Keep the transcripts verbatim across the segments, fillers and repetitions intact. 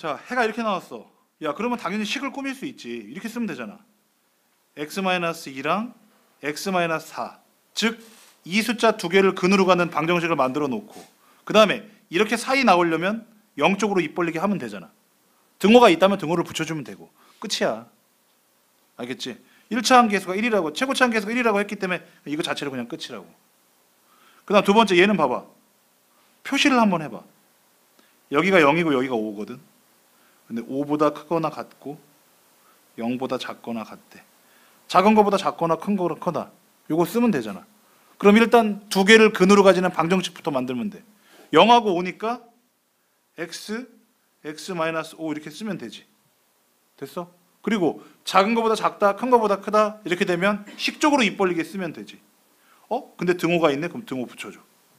자, 해가 이렇게 나왔어. 야, 그러면 당연히 식을 꾸밀 수 있지. 이렇게 쓰면 되잖아. x 이랑 x 사. 즉, 이 숫자 두 개를 근으로 가는 방정식을 만들어 놓고 그 다음에 이렇게 사이 나오려면 영 쪽으로 입 벌리게 하면 되잖아. 등호가 있다면 등호를 붙여주면 되고 끝이야. 알겠지? 일 차 함계수가 일이라고, 최고차 함계수가 일이라고 했기 때문에 이거 자체를 그냥 끝이라고. 그 다음 두 번째 얘는 봐봐. 표시를 한번 해봐. 여기가 영이고 여기가 오거든. 근데 오보다 크거나 같고 영보다 작거나 같대. 작은 거보다 작거나 큰 거보다 크다. 요거 쓰면 되잖아. 그럼 일단 두 개를 근으로 가지는 방정식부터 만들면 돼. 영하고 오니까 x, x 오 이렇게 쓰면 되지. 됐어? 그리고 작은 거보다 작다, 큰 거보다 크다 이렇게 되면 식적으로 입 벌리게 쓰면 되지. 어? 근데 등호가 있네? 그럼 등호 붙여줘.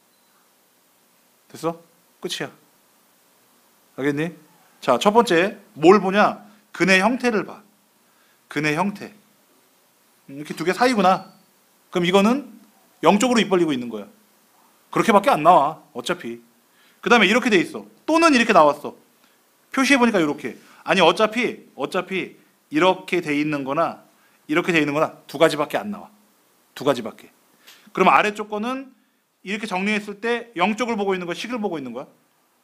됐어? 끝이야. 알겠니? 자, 첫 번째 뭘 보냐? 근의 형태를 봐. 근의 형태. 이렇게 두 개 사이구나. 그럼 이거는 영쪽으로 입 벌리고 있는 거야. 그렇게밖에 안 나와. 어차피. 그 다음에 이렇게 돼 있어. 또는 이렇게 나왔어. 표시해보니까 이렇게. 아니 어차피 어차피 이렇게 돼 있는 거나 이렇게 돼 있는 거나 두 가지밖에 안 나와. 두 가지밖에. 그럼 아래쪽 거는 이렇게 정리했을 때 영쪽을 보고 있는 거야? 식을 보고 있는 거야?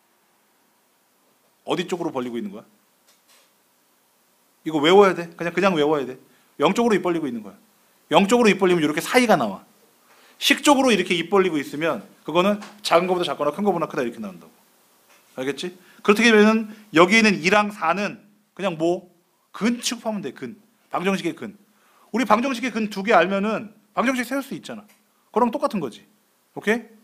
어디 쪽으로 벌리고 있는 거야? 이거 외워야 돼. 그냥 그냥 외워야 돼. 영쪽으로 입 벌리고 있는 거야. 영쪽으로 입 벌리면 이렇게 사이가 나와. 식쪽으로 이렇게 입 벌리고 있으면 그거는 작은 것보다 작거나 큰 것보다 크다 이렇게 나온다고. 알겠지? 그렇게 되면 여기 있는 이랑 사는 그냥 뭐? 근 취급하면 돼. 근. 방정식의 근. 우리 방정식의 근 두 개 알면은 방정식 세울 수 있잖아. 그럼 똑같은 거지. 오케이?